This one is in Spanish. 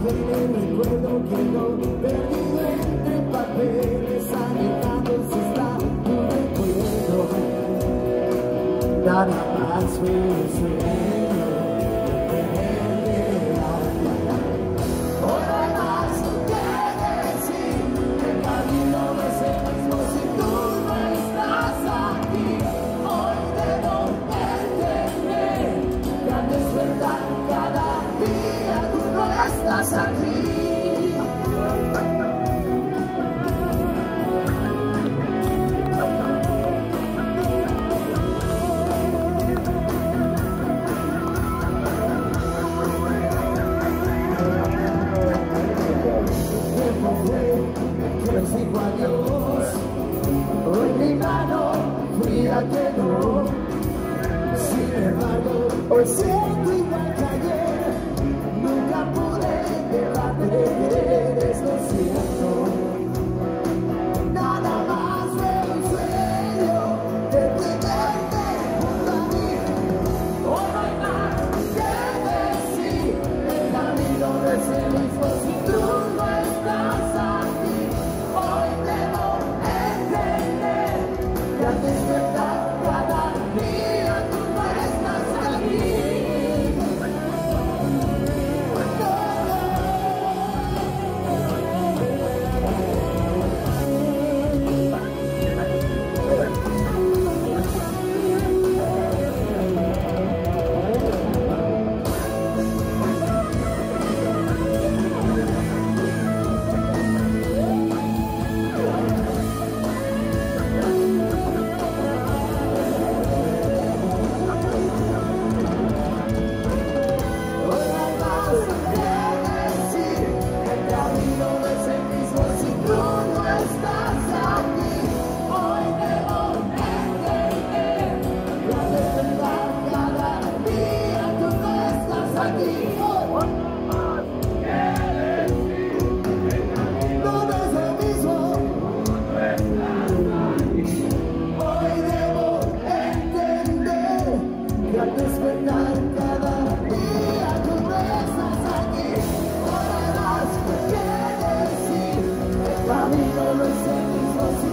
tiene recuerdo que no perdido entre papeles alejados está tu recuerdo. Nada más me sueño de hoy no hay más que decir. El camino no es el mismo si tú no estás aquí. Hoy debo entender que al despertar cada día tú no estás aquí. Les digo adiós, hoy mi mano fría quedó. Sin embargo, hoy siento igual que ayer. Nunca pude dejarte de querer, es lo cierto. Nada más de un sueño de tenerte junto a mí. Hoy no hay más que decir, el camino no es el mismo si tú no estás aquí. Hoy debo entender que al despertar cada día tú no estás aquí. Al despertar cada día tú no estás aquí. Hoy hay más que decir, el camino no es el mismo.